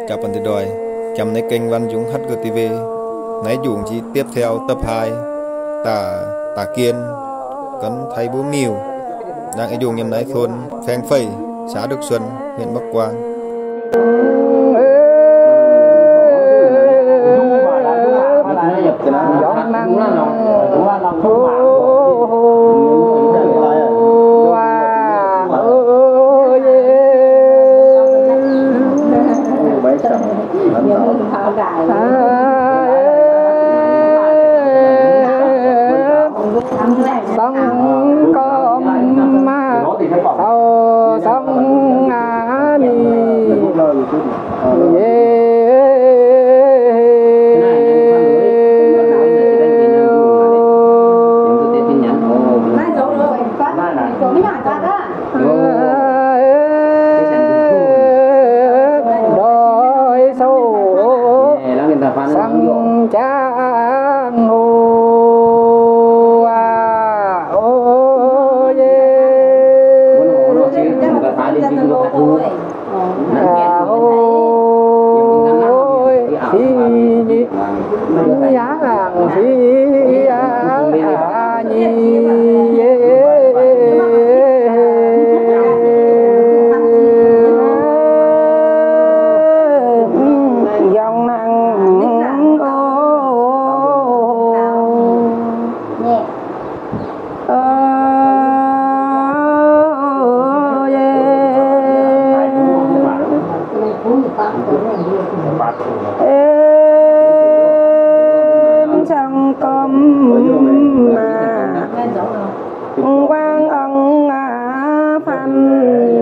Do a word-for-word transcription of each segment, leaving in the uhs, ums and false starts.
Chào bạn từ đòi chămในkênh Văn Dũng hát giê tê vê. Nãy dùng chỉ tiếp theo tập hai tả tả kiên cấn thay bố miêu đang ấy dùng nhầm nãy thôn Phèn Phẩy, xã Đức Xuân, huyện Bắc Quang. Sông con ma sau sông ngã đi đôi sâu sông trang hồ. Giá hàng phi a nhi dòng năng em chẳng cầm mà quang ân à phan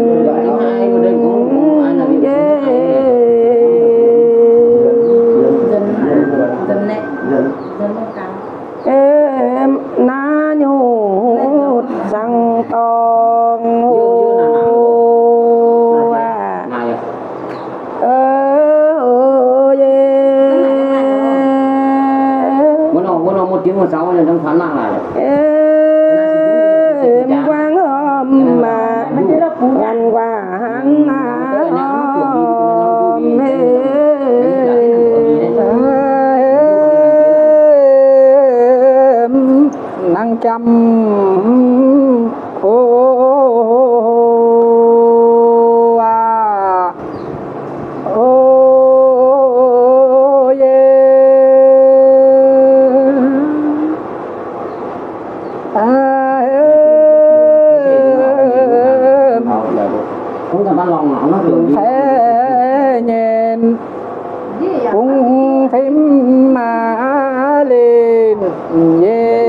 em na nhút rằng tòng một tiếng một sáu này đang phán mạng lại em quang hôm mà ngàn quả hắn em năng trăm ô à ô không cần ban lòng nó được thế nhìn cũng phim mà lên về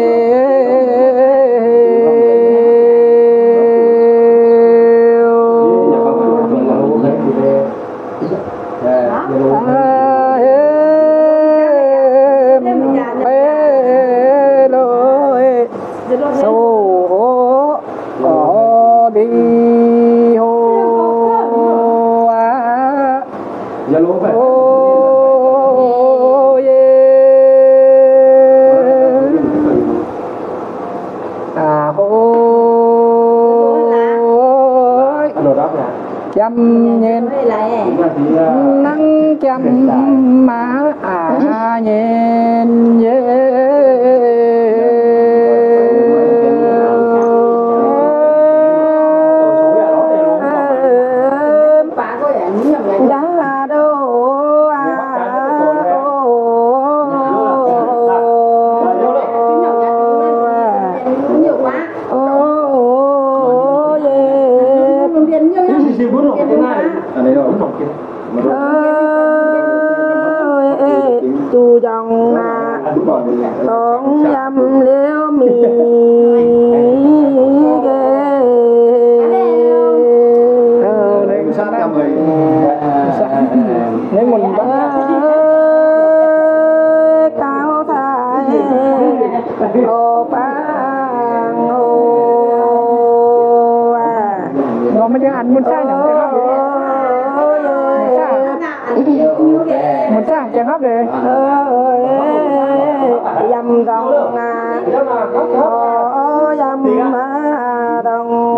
sâu có đi oh yeah à ôi chăm nhìn nắng chăm má à nhìn đã đâu à chu dòng à con dâm liễu mì ghê nếu mình cao thái ô bang ô à nó mới cho anh muốn sai nào một trang chẳng hấp đi dầm đồng à ô dầm à đồng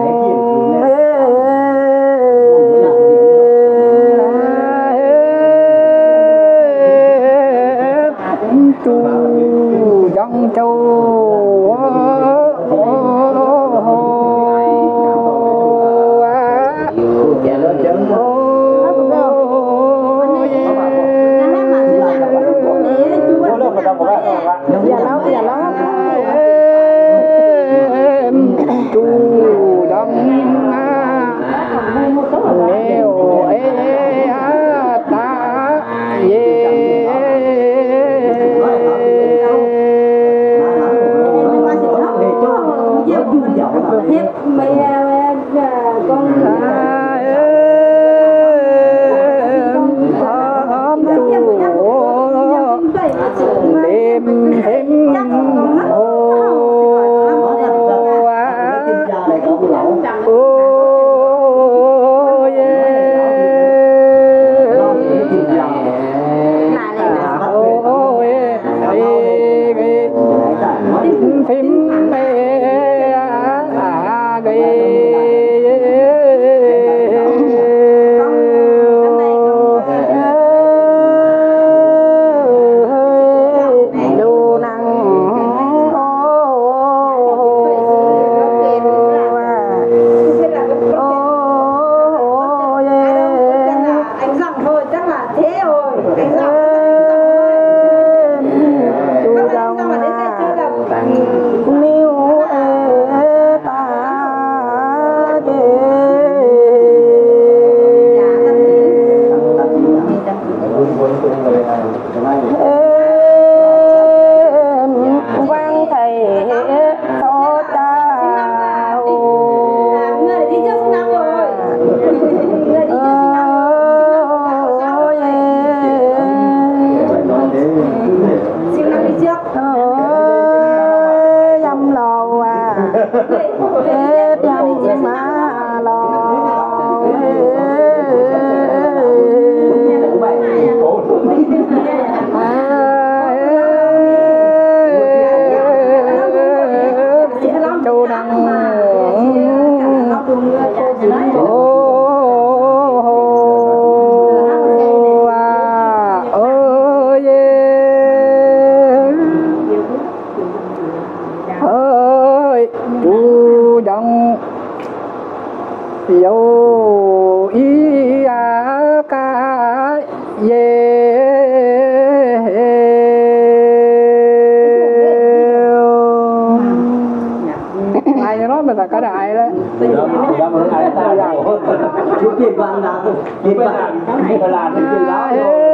đi làm đi làm đi đó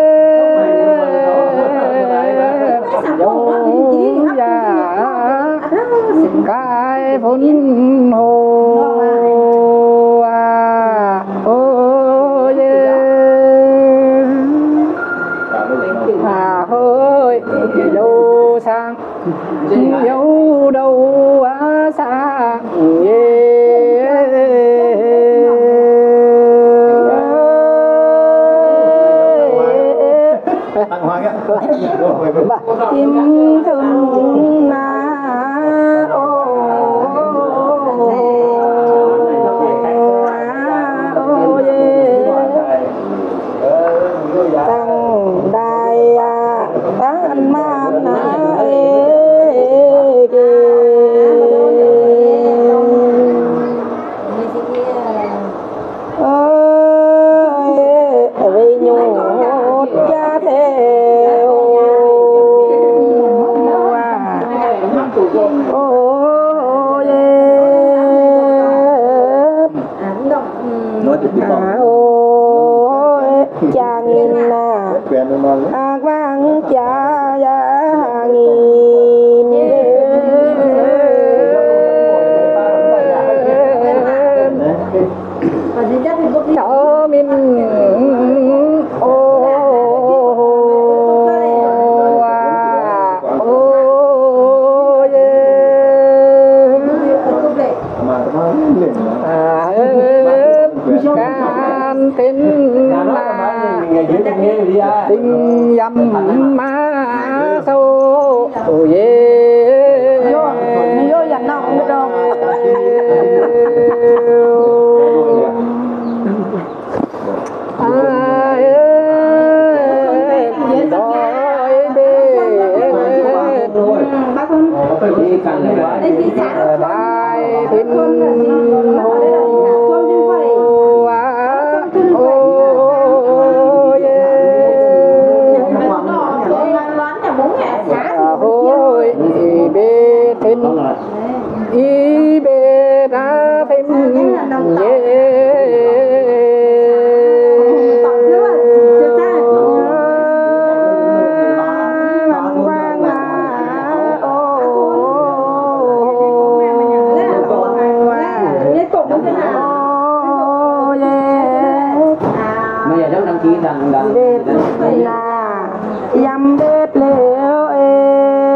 dấu già cái phun hồ à ôi à ơi đâu sang dấu đâu á sang Tăng Hoàng á. Kim thương na ô tăng đại tăng man na ơi vì nhột cha theo ô à ôi cha nghìn na à quang cha ya nghìn cho mình ô à ô à can tin là tình dâm má sâu ye vô vô dành đâu không biết đâu ai ơi đôi đi đại thiên hồ à ôi ôi bê thiên y bê ra phim ye bếp là dăm bếp liễu ê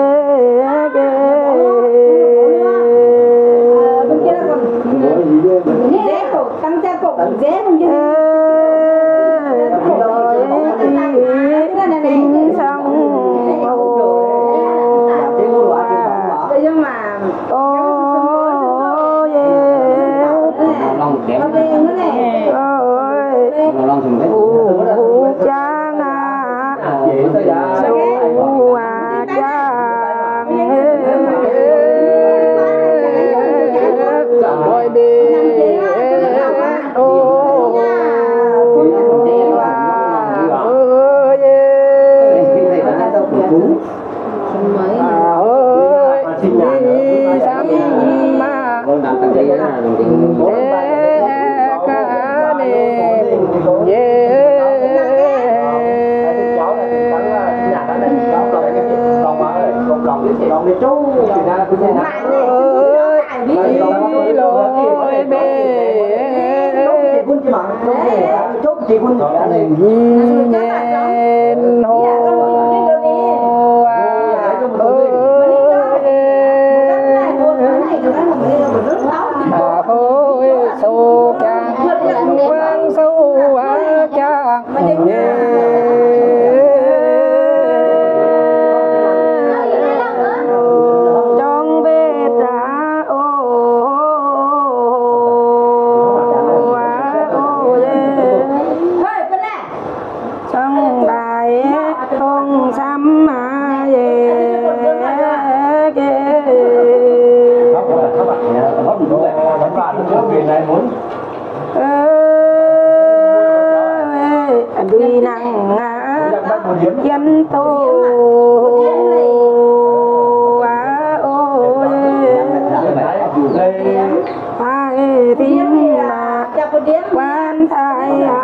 tăng cha cục dễ không chứ rồi tính xong nhưng mà ô ôi cha à sâu à cha ôi bê ô ơi đi sắm mà cả nền còn cái chú thì ra cũng thế nào ơi lối bê quân chỉ bằng chốt chỉ quân nhìn hồ à ôi sâu chàng quang sâu á chàng trong bếp ra ô trong đại không xăm mà về đi nặng ngã dân tô á ôi ai tiếng là quan thái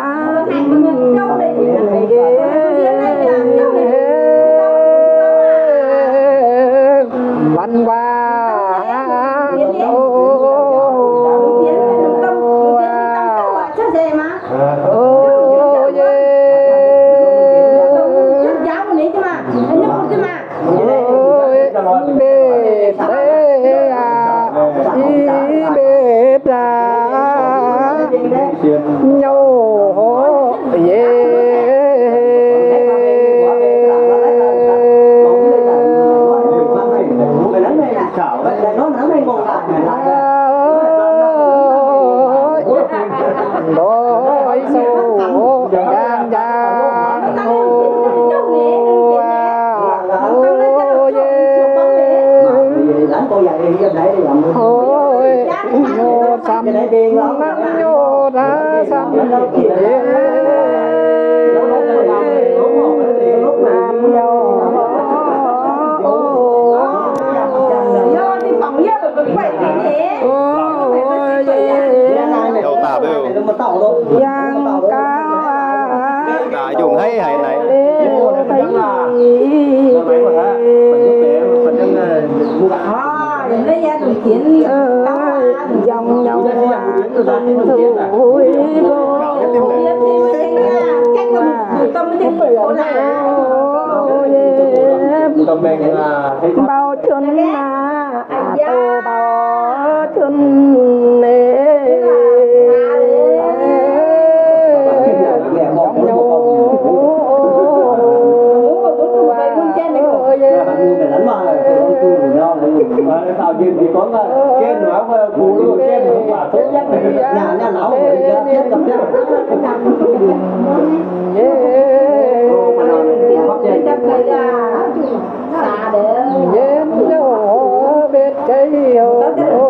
mà ô ye giáo một tí chứ mà anh nhớ một chứ mà ôi bê tê à đi bê ra nhau hổ ye đôi sâu giang giang ô ôi nhô sắm nắng nhô ra sắm nam nhô do đi phòng nhớ được vậy thế đầu tả đều giang cao đã dùng hay hay này lấy ra được kiến dòng dòng thủi bao chân à tô bao chân nè tao game thì có game nữa phụ luôn game không phải tốt nhất này nhà nhà lão người chết chết tập chết xa để em nhỏ biết cái yêu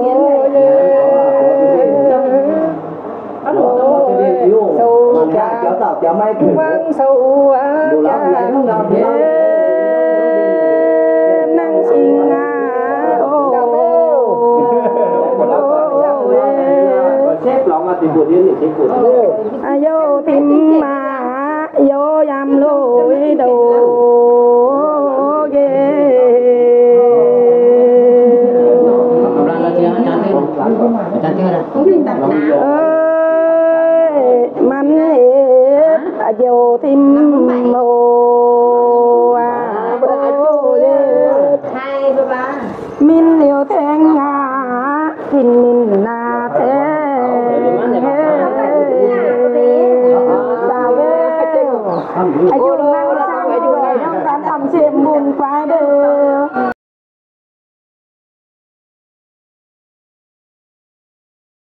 sâu cha vang sâu á cha em năng xin à ô xếp lòng là tìm buồn điên thì buồn à vô tìm mà vô dám lối đầu ghê ơi mắn hết à vô tìm hồ à hai ba ba min liều thang ngã thìn min na thế sao về ai dùng năng sao ai dùng này trongการทำเสียมบุญควายเด้อ